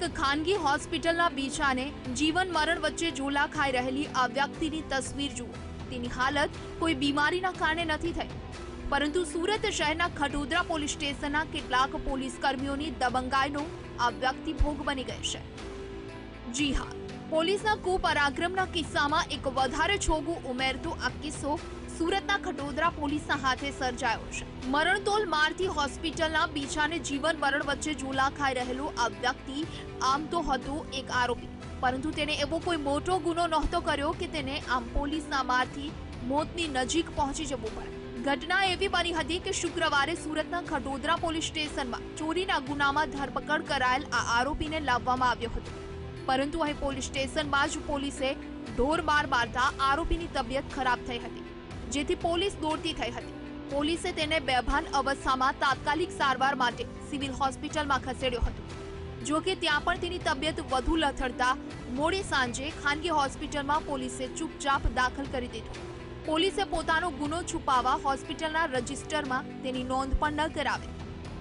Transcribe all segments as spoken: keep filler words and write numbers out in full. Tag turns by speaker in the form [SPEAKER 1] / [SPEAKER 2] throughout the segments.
[SPEAKER 1] એક ખાનગી હોસ્પિટલના બીછાને જીવન મરણ વચ્ચે ઝોલા ખાઈ રહેલી આ વ્યક્તિની તસવીર જુઓ। તેની હાલત કોઈ બીમારીના કારણે નથી થઈ, પરંતુ સુરત શહેરના ખટોદરા પોલીસ સ્ટેશનના કેટલાક પોલીસ કર્મીઓની દબંગાઈનો આ વ્યક્તિ ભોગ બની ગઈ છે। જી હા, પોલીસના કુપરાક્રમના કિસ્સામાં એક વધારે છોગું ઉમેરતો આ કિસ્સો સુરતના ખટોદરા પોલીસના હાથે સર્જાયો છે। મરણતોલ મારતી હોસ્પિટલના બીછાને જીવન મરણ વચ્ચે ઝોલા ખાઈ રહેલો આ વ્યક્તિ આમ તો હતો એક આરોપી, પરંતુ તેને એવો કોઈ મોટો ગુનો નહોતો કર્યો કે તેને આમ પોલીસના મારથી મોતની નજીક પહોંચી જવું પડે। ઘટના એવી બની હતી કે શુક્રવારે સુરતના ખટોદરા પોલીસ સ્ટેશનમાં ચોરીના ગુનામાં ધરપકડ કરાયેલ આ આરોપીને લાવવામાં આવ્યો હતો, પરંતુ અહીં પોલીસ સ્ટેશનમાં જ પોલીસે ઢોર માર મારતા આરોપીની તબિયત ખરાબ થઈ હતી, જેથી પોલીસ દોડતી થઈ હતી। પોલીસે તેને બેભાન અવસ્થામાં તાત્કાલિક સારવાર માટે સિવિલ હોસ્પિટલમાં ખસેડ્યો હતો, જો કે ત્યાં પણ તેની તબિયત વધુ લથડતા મોડી સાંજે ખાનગી હોસ્પિટલમાં પોલીસે ચૂપચાપ દાખલ કરી દીધો। પોલીસે પોતાનો ગુનો છુપાવવા હોસ્પિટલના રજિસ્ટરમાં તેની નોંધ પણ ન કરાવી।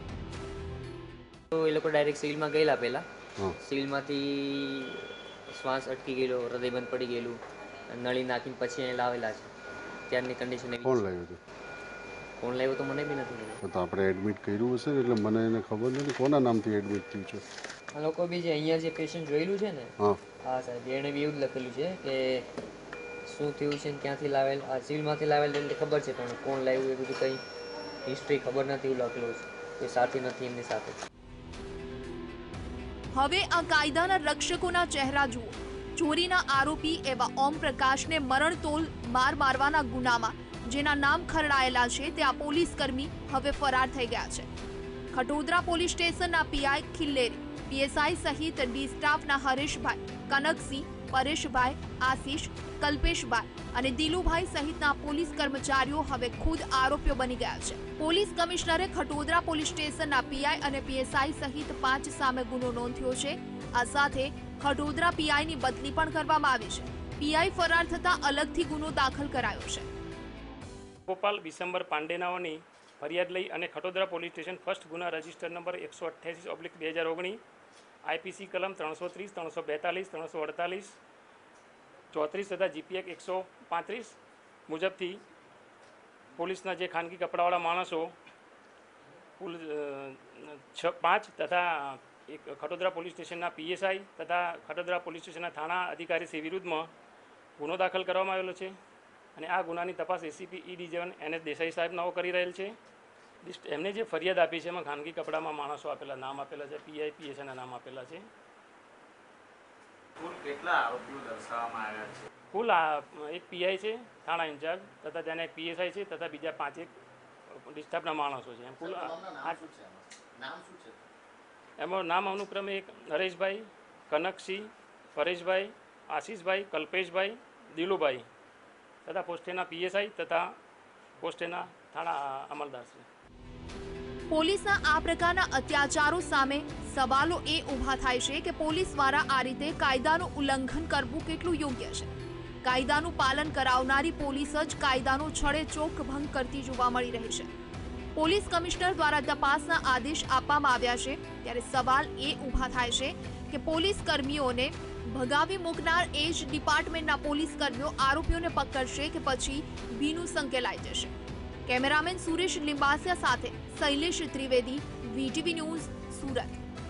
[SPEAKER 2] તો એ લોકો ડાયરેક્ટ સિવિલમાં ગયેલા, પહેલા સિવિલમાંથી શ્વાસ અટકી ગયેલો, હૃદય બંધ પડી ગયેલું, નળી નાખીને પછી અહીં લાવેલા છે। ત્યારની કન્ડિશન એવી।
[SPEAKER 3] કોણ લાવ્યું હતું?
[SPEAKER 2] કોણ લાવ્યું તો મને બી નથી ખબર।
[SPEAKER 3] તો આપણે એડમિટ કર્યું હશે એટલે મને એને ખબર નથી કોના નામથી એડમિટ થયું છે।
[SPEAKER 2] આ લોકો બી જે અહીંયા જે પેશન્ટ જોયેલું છે ને,
[SPEAKER 3] હા
[SPEAKER 2] હા સાહેબ, એણે બી એવું જ લખેલું છે કે શું થયું છે, ક્યાંથી લાવેલ, આ સિવિલમાંથી લાવેલ એટલે ખબર છે, પણ કોણ લાવ્યું એ બધું કંઈ હિસ્ટ્રી ખબર નથી, એવું લખેલું છે, કોઈ સાથી નથી એમની સાથે।
[SPEAKER 1] હવે આ કાયદાના રક્ષકોના ચહેરા જુઓ। ચોરીના આરોપી એવા ઓમ પ્રકાશને મરણતોલ માર મારવાના ગુનામાં જેના નામ ખરડાયેલા છે તે આ પોલીસ કર્મી હવે ફરાર થઈ ગયા છે। ખટોદરા પોલીસ સ્ટેશનના પીઆઈ ખિલ્લેરી, પીએસઆઈ સહિત ડી સ્ટાફના હરેશભાઈ, કનકસિંહ, પરેશભાઈ, આશીષ, કલ્પેશભાઈ અને દિલુભાઈ સહિતના પોલીસ કર્મચારીઓ હવે ખુદ આરોપીઓ બની ગયા છે। પોલીસ કમિશનરે ખટોદરા પોલીસ સ્ટેશનના પીઆઈ અને પીએસઆઈ સહિત પાંચ સામે ગુનો નોંધ્યો છે। આ સાથે ખટોદરા પીઆઈની બદલી પણ કરવામાં આવી છે। પીઆઈ ફરાર થતા અલગથી ગુનો દાખલ કરાયો છે।
[SPEAKER 4] ગોપાલ વિશંબર પાંડેનાઓની ફરિયાદ લઈ અને ખટોદરા પોલીસ સ્ટેશન ફર્સ્ટ ગુના રજિસ્ટર નંબર એકસો અઠ્યાસી ઓબ્લિક બે હજાર ઓગણીસ આઈપીસી કલમ ત્રણસો ત્રીસ ત્રણસો બેતાલીસ ત્રણસો અડતાલીસ ચોત્રીસ તથા જીપીએક એકસો પાંત્રીસ મુજબથી પોલીસના જે ખાનગી કપડાવાળા માણસો કુલ છ પાંચ તથા એક ખટોદરા પોલીસ સ્ટેશનના પીએસઆઈ તથા ખટોદરા પોલીસ સ્ટેશનના થાણા અધિકારીશ્રી વિરુદ્ધમાં ગુનો દાખલ કરવામાં આવેલો છે અને આ ગુનાની તપાસ ACP E division N S Desai સાહેબ નાઓ કરી રહેલ છે। એમને જે ફરિયાદ આપી છે એમાં ખાનગી કપડામાં માણસો આપેલા, નામ આપેલા છે, પીઆઈ પીએસઆઈના નામ આપેલા છે।
[SPEAKER 5] કુલ કેટલા આરોપીઓ દર્શાવવામાં આવ્યા છે?
[SPEAKER 4] કુલ એક પીઆઈ છે થાણા ઇન્ચાર્જ તથા તેના એક પીએસઆઈ છે તથા બીજા પાંચેક ડિસ્ટાફના માણસો છે। એમ કુલ એમાં નામ અનુક્રમે એક નરેશભાઈ, કનકસિંહ, પરેશભાઈ, આશીષભાઈ, કલ્પેશભાઈ, દિલુભાઈ તથા પોસ્ટેના પીએસઆઈ તથા પોસ્ટેના થાણા અમલદાર છે।
[SPEAKER 1] પોલીસના આ પ્રકારના અત્યાચારો સામે સવાલો એ ઊભા થાય છે કે પોલીસ દ્વારા આ રીતે કાયદાનું ઉલ્લંઘન કરવું કેટલું યોગ્ય છે। કાયદાનું પાલન કરાવનારી પોલીસ જ કાયદાનો છડેચોક ભંગ કરતી જોવા મળી રહી છે। પોલીસ કમિશનર દ્વારા તપાસના આદેશ આપવામાં આવ્યા છે, ત્યારે સવાલ એ ઊભા થાય છે કે પોલીસ કર્મીઓને ભગાવી મૂકનાર એ જ ડિપાર્ટમેન્ટના પોલીસ કર્મીઓ આરોપીઓને પકડશે કે પછી ભીનું સંકેલાઈ જશે। કેમેરામેન સુરેશ લિંબાસિયા સાથે શૈલેષ ત્રિવેદી, વીટીવી ન્યૂઝ, સુરત।